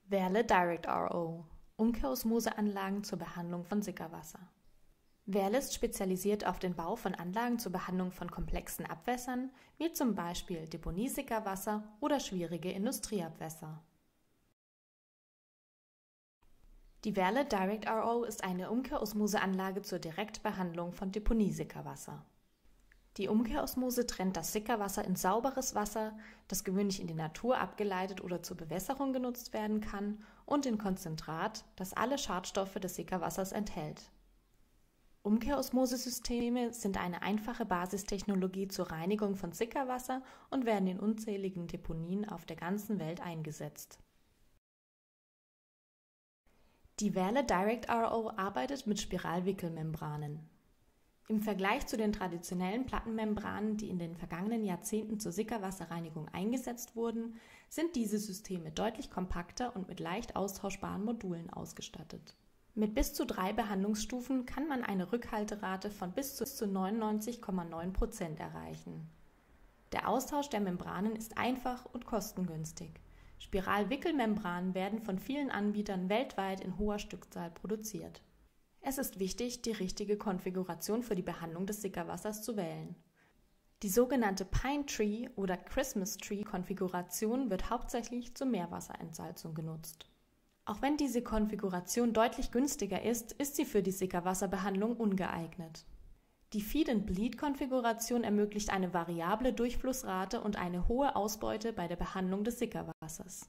Werle Direct RO – Umkehrosmoseanlagen zur Behandlung von Sickerwasser. Werle ist spezialisiert auf den Bau von Anlagen zur Behandlung von komplexen Abwässern, wie zum Beispiel Deponiesickerwasser oder schwierige Industrieabwässer. Die Werle Direct RO ist eine Umkehrosmoseanlage zur Direktbehandlung von Deponiesickerwasser. Die Umkehrosmose trennt das Sickerwasser in sauberes Wasser, das gewöhnlich in die Natur abgeleitet oder zur Bewässerung genutzt werden kann, und in Konzentrat, das alle Schadstoffe des Sickerwassers enthält. Umkehrosmosesysteme sind eine einfache Basistechnologie zur Reinigung von Sickerwasser und werden in unzähligen Deponien auf der ganzen Welt eingesetzt. Die Werle Direct RO arbeitet mit Spiralwickelmembranen. Im Vergleich zu den traditionellen Plattenmembranen, die in den vergangenen Jahrzehnten zur Sickerwasserreinigung eingesetzt wurden, sind diese Systeme deutlich kompakter und mit leicht austauschbaren Modulen ausgestattet. Mit bis zu 3 Behandlungsstufen kann man eine Rückhalterate von bis zu 99,9% erreichen. Der Austausch der Membranen ist einfach und kostengünstig. Spiralwickelmembranen werden von vielen Anbietern weltweit in hoher Stückzahl produziert. Es ist wichtig, die richtige Konfiguration für die Behandlung des Sickerwassers zu wählen. Die sogenannte Pine Tree oder Christmas Tree Konfiguration wird hauptsächlich zur Meerwasserentsalzung genutzt. Auch wenn diese Konfiguration deutlich günstiger ist, ist sie für die Sickerwasserbehandlung ungeeignet. Die Feed-and-Bleed-Konfiguration ermöglicht eine variable Durchflussrate und eine hohe Ausbeute bei der Behandlung des Sickerwassers.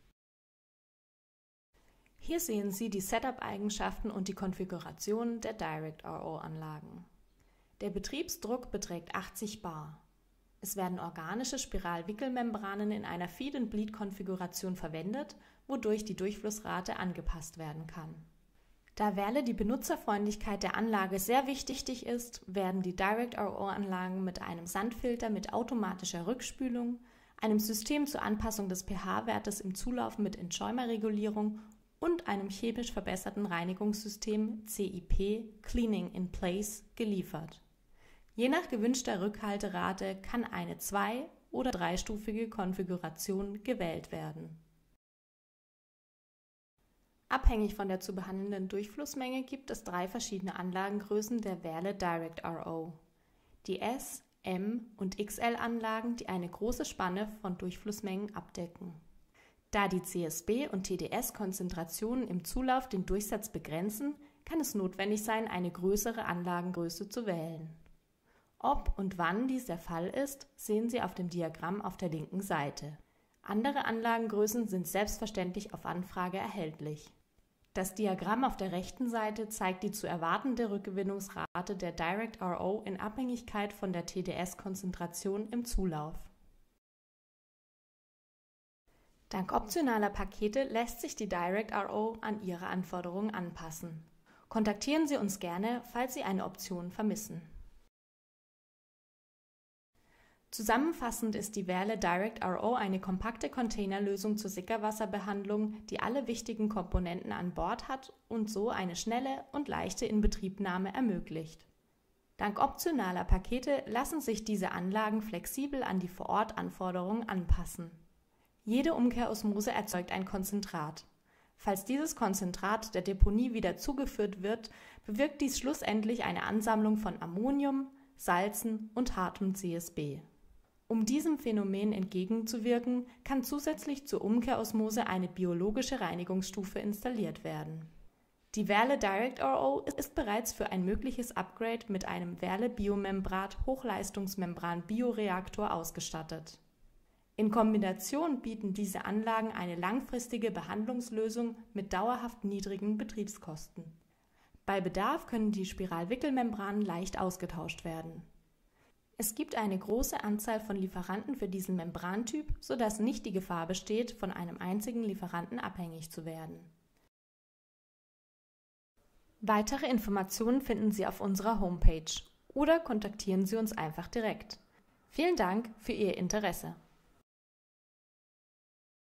Hier sehen Sie die Setup-Eigenschaften und die Konfiguration der Direct RO-Anlagen. Der Betriebsdruck beträgt 80 bar. Es werden organische Spiralwickelmembranen in einer Feed-and-Bleed-Konfiguration verwendet, wodurch die Durchflussrate angepasst werden kann. Da Werle die Benutzerfreundlichkeit der Anlage sehr wichtig ist, werden die Direct RO-Anlagen mit einem Sandfilter mit automatischer Rückspülung, einem System zur Anpassung des pH-Wertes im Zulauf mit Entschäumerregulierung und einem chemisch verbesserten Reinigungssystem CIP Cleaning in Place geliefert. Je nach gewünschter Rückhalterate kann eine 2- oder 3-stufige Konfiguration gewählt werden. Abhängig von der zu behandelnden Durchflussmenge gibt es 3 verschiedene Anlagengrößen der Werle Direct RO. Die S-, M- und XL-Anlagen, die eine große Spanne von Durchflussmengen abdecken. Da die CSB- und TDS-Konzentrationen im Zulauf den Durchsatz begrenzen, kann es notwendig sein, eine größere Anlagengröße zu wählen. Ob und wann dies der Fall ist, sehen Sie auf dem Diagramm auf der linken Seite. Andere Anlagengrößen sind selbstverständlich auf Anfrage erhältlich. Das Diagramm auf der rechten Seite zeigt die zu erwartende Rückgewinnungsrate der Direct RO in Abhängigkeit von der TDS-Konzentration im Zulauf. Dank optionaler Pakete lässt sich die Direct RO an Ihre Anforderungen anpassen. Kontaktieren Sie uns gerne, falls Sie eine Option vermissen. Zusammenfassend ist die Werle Direct RO eine kompakte Containerlösung zur Sickerwasserbehandlung, die alle wichtigen Komponenten an Bord hat und so eine schnelle und leichte Inbetriebnahme ermöglicht. Dank optionaler Pakete lassen sich diese Anlagen flexibel an die Vor-Ort-Anforderungen anpassen. Jede Umkehrosmose erzeugt ein Konzentrat. Falls dieses Konzentrat der Deponie wieder zugeführt wird, bewirkt dies schlussendlich eine Ansammlung von Ammonium, Salzen und hartem CSB. Um diesem Phänomen entgegenzuwirken, kann zusätzlich zur Umkehrosmose eine biologische Reinigungsstufe installiert werden. Die Werle Direct RO ist bereits für ein mögliches Upgrade mit einem Werle Biomembrat Hochleistungsmembran Bioreaktor ausgestattet. In Kombination bieten diese Anlagen eine langfristige Behandlungslösung mit dauerhaft niedrigen Betriebskosten. Bei Bedarf können die Spiralwickelmembranen leicht ausgetauscht werden. Es gibt eine große Anzahl von Lieferanten für diesen Membrantyp, sodass nicht die Gefahr besteht, von einem einzigen Lieferanten abhängig zu werden. Weitere Informationen finden Sie auf unserer Homepage oder kontaktieren Sie uns einfach direkt. Vielen Dank für Ihr Interesse.